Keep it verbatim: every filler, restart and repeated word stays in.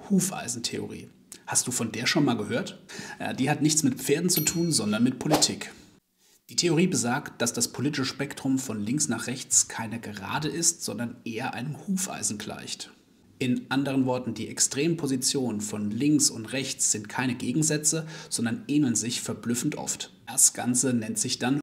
Hufeisentheorie. Hast du von der schon mal gehört? Ja, die hat nichts mit Pferden zu tun, sondern mit Politik. Die Theorie besagt, dass das politische Spektrum von links nach rechts keine Gerade ist, sondern eher einem Hufeisen gleicht. In anderen Worten, die extremen Positionen von links und rechts sind keine Gegensätze, sondern ähneln sich verblüffend oft. Das Ganze nennt sich dann